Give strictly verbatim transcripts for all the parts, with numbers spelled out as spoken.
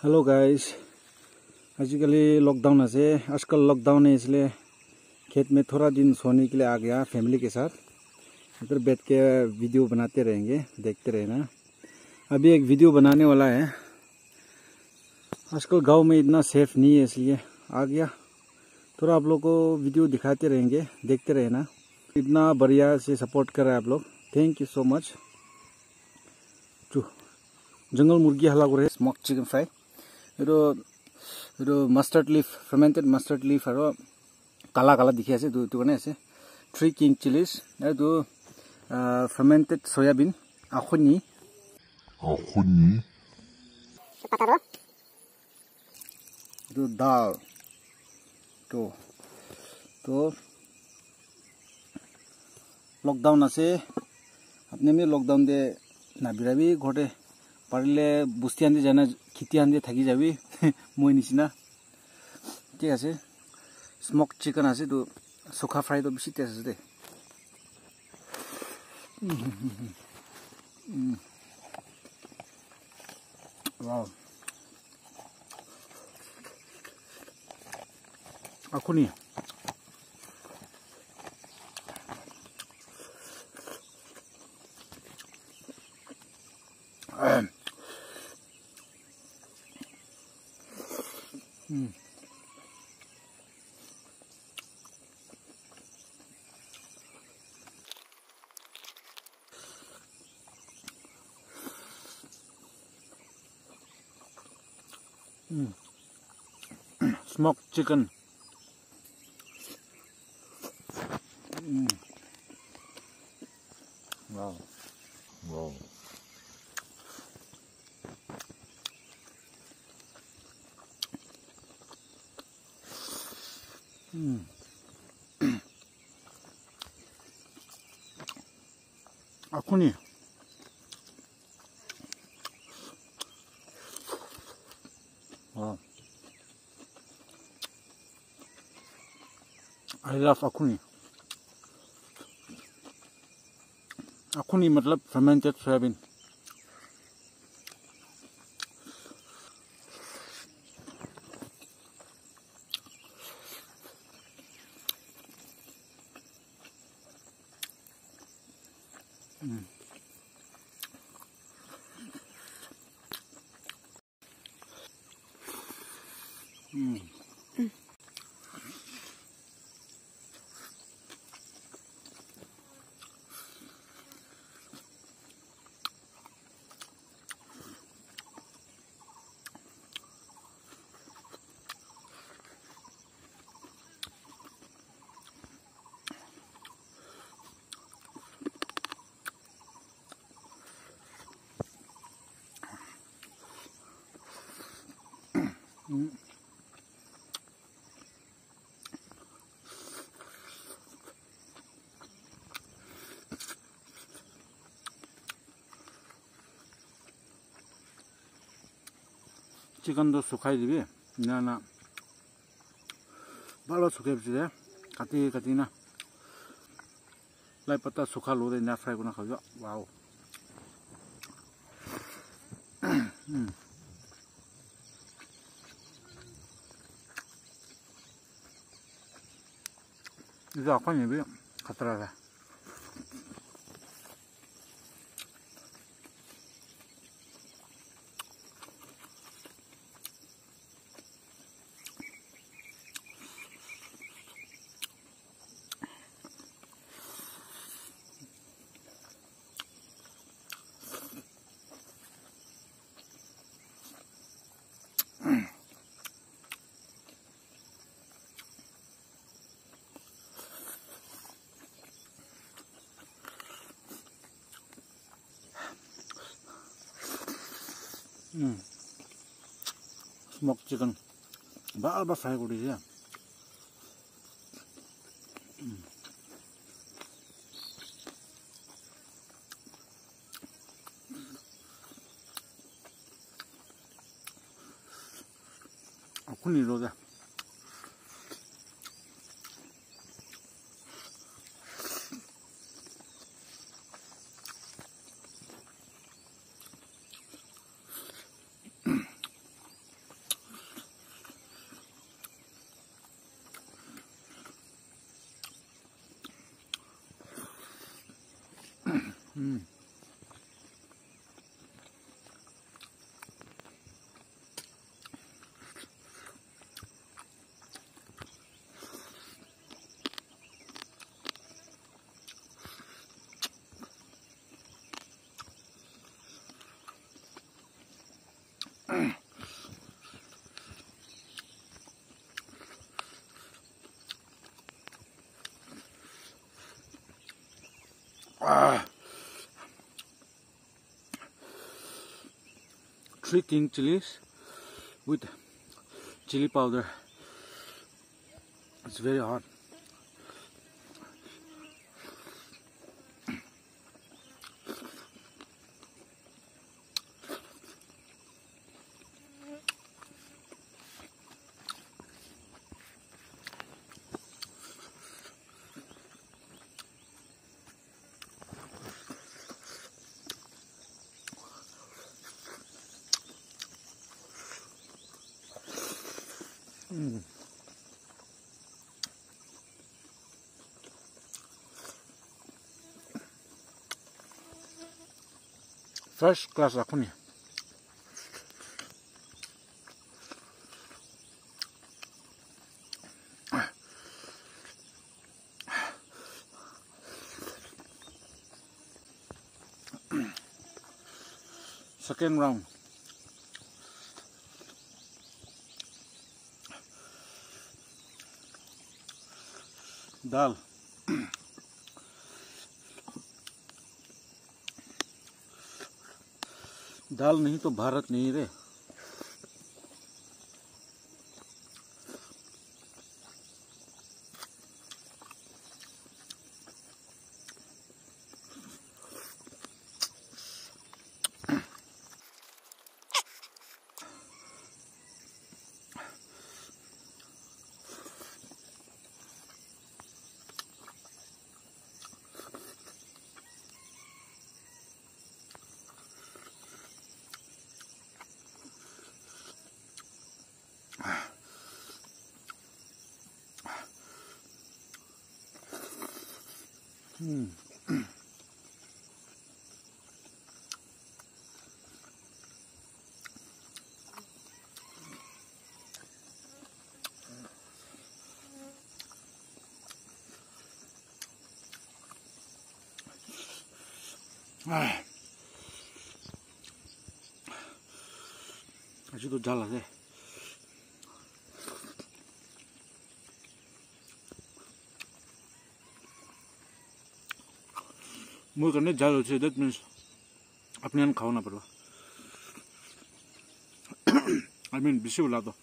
Hello guys, आजकल lockdown है। आजकल लॉकडाउन है इसलिए खेत में थोड़ा दिन सोने के लिए आ गया फैमिली के साथ। इधर बैठ के वीडियो बनाते रहेंगे, देखते रहना। अभी एक वीडियो बनाने वाला है। आजकल गांव में इतना सेफ नहीं है इसलिए आ गया। थोड़ा आप लोग को वीडियो दिखाते रहेंगे, देखते रहना। इतना बढ़िया से सपोर्ट कर रहे हैं आप लोग, थैंक यू सो मच। जंगल मुर्गी हला करे स्मोक चिकन फ्राई यो यो mustard leaf fermented mustard leaf और काला काला दिखी আছে দুটো কাৰণে আছে थ्री किंग चिलीज আৰু fermented soybean akhuni akhuni patado itu dal to to lockdown আছে আপনি আমি लॉकडाउन দে না বিরাবি ঘটে পারলে বুস্তি আনতে জানা খিতি আনতে থাকি যাবি মই নিছিনা ঠিক আছে। স্মোক চিকেন আছে তো সুখা ফ্রাই তো বেশি টেস্ট আছে দে। Wow akhuni Hmm. Hmm. Smoked chicken. Hmm. Wow. wow Hmm. akhuni wow I love akhuni akhuni मतलब fermented soybean। Mm. Mm. Mm. Mm. Chicken तो सुखाई दिबी ना ना बालो सुखाई बिदे काटी काटी ना लाई पत्ता सुखा लो दे ना फ्राई करना खाओ। Wow hmm 이거 아까니 왜 갖다라 음, 스모크 치킨 바로 프라이 고리지. 음. akhuni 로다. Hmm. Ah. Three king chilies with chili powder. It's very hot. Mm. First class akhuni. Second round. दाल दाल नहीं तो भारत नहीं रे। Hmm. Ah. 아직도 잘라서 मुझे करने जाल होते दैट मीन्स अपने आप खाओ ना पड़वा आई मीन बिसे उला दो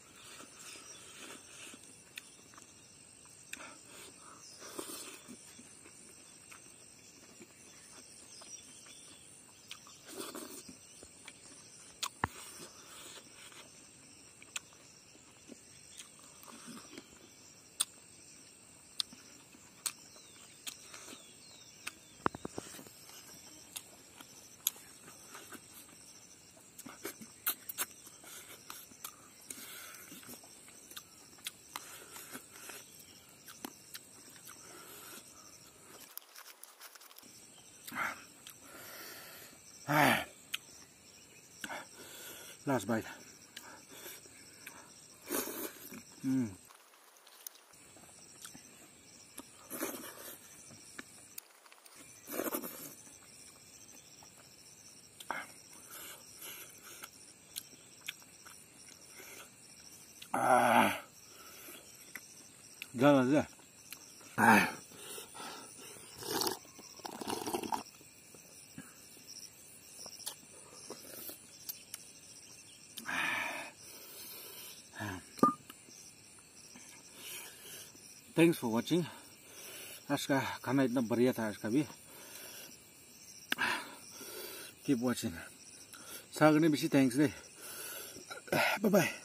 Last bite. Mm. Ah. Jangan aja. Ah. Thanks for watching. आज का खाना इतना बढ़िया था आज का भी. Keep watching. सागने बेसी thanks दे. Bye bye.